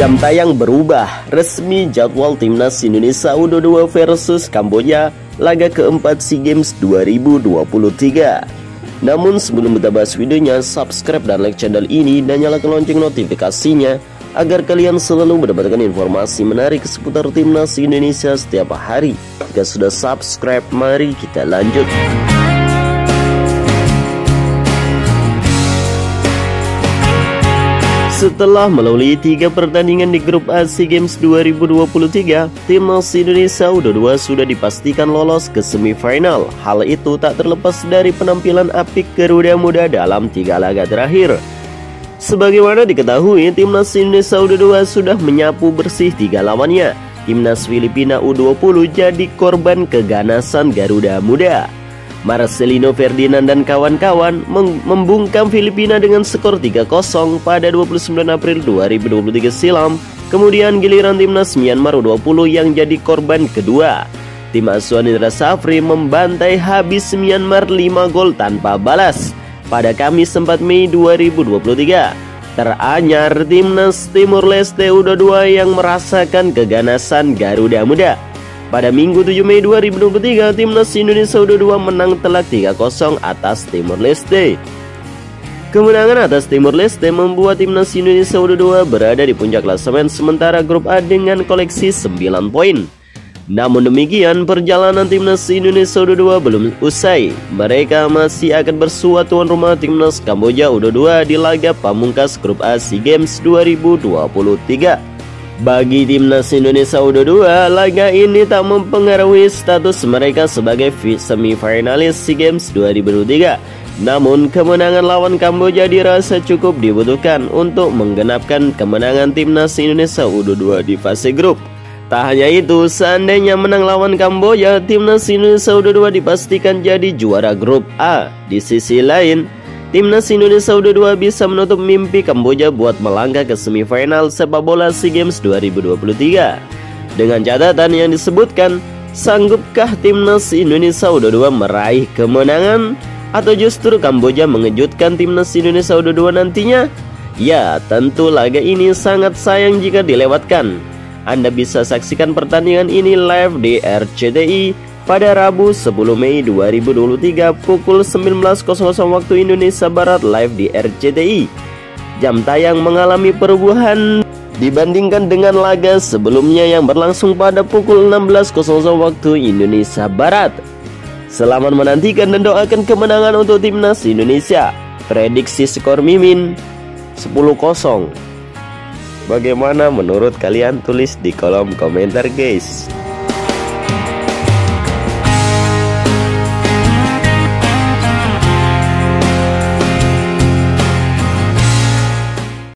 Jam tayang berubah, resmi jadwal Timnas Indonesia U22 versus Kamboja laga keempat SEA Games 2023. Namun sebelum kita bahas videonya, subscribe dan like channel ini dan nyalakan lonceng notifikasinya agar kalian selalu mendapatkan informasi menarik seputar Timnas Indonesia setiap hari. Jika sudah subscribe, mari kita lanjut. Setelah melalui 3 pertandingan di grup A SEA Games 2023, Timnas Indonesia U22 sudah dipastikan lolos ke semifinal. Hal itu tak terlepas dari penampilan apik Garuda Muda dalam 3 laga terakhir. Sebagaimana diketahui, Timnas Indonesia U22 sudah menyapu bersih 3 lawannya. Timnas Filipina U20 jadi korban keganasan Garuda Muda. Marcelino Ferdinand dan kawan-kawan membungkam Filipina dengan skor 3-0 pada 29 April 2023 silam. Kemudian giliran Timnas Myanmar U20 yang jadi korban kedua. Tim asuhan Indra Safri membantai habis Myanmar 5 gol tanpa balas pada Kamis 4 Mei 2023. Teranyar Timnas Timur Leste U22 yang merasakan keganasan Garuda Muda. Pada Minggu 7 Mei 2023, Timnas Indonesia U22 menang telak 3-0 atas Timor Leste. Kemenangan atas Timor Leste membuat Timnas Indonesia U22 berada di puncak klasemen sementara grup A dengan koleksi 9 poin. Namun demikian, perjalanan Timnas Indonesia U22 belum usai. Mereka masih akan bersua tuan rumah Timnas Kamboja U22 di laga pamungkas grup A SEA Games 2023. Bagi Timnas Indonesia U22, laga ini tak mempengaruhi status mereka sebagai semifinalis SEA Games 2023. Namun, kemenangan lawan Kamboja dirasa cukup dibutuhkan untuk menggenapkan kemenangan Timnas Indonesia U22 di fase grup. Tak hanya itu, seandainya menang lawan Kamboja, Timnas Indonesia U22 dipastikan jadi juara grup A. Di sisi lain, Timnas Indonesia U22 bisa menutup mimpi Kamboja buat melangkah ke semifinal sepak bola SEA Games 2023. Dengan catatan yang disebutkan, sanggupkah Timnas Indonesia U22 meraih kemenangan? Atau justru Kamboja mengejutkan Timnas Indonesia U22 nantinya? Ya, tentu laga ini sangat sayang jika dilewatkan. Anda bisa saksikan pertandingan ini live di RCTI pada Rabu 10 Mei 2023 pukul 19.00 waktu Indonesia Barat live di RCTI. Jam tayang mengalami perubahan dibandingkan dengan laga sebelumnya yang berlangsung pada pukul 16.00 waktu Indonesia Barat. Selamat menantikan dan doakan kemenangan untuk Timnas Indonesia. Prediksi skor Mimin 10-0. Bagaimana menurut kalian? Tulis di kolom komentar guys.